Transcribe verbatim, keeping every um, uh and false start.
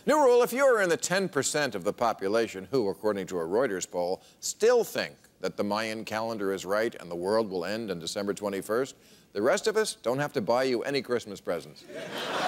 New rule, if you're in the ten percent of the population who, according to a Reuters poll, still think that the Mayan calendar is right and the world will end on December twenty-first, the rest of us don't have to buy you any Christmas presents.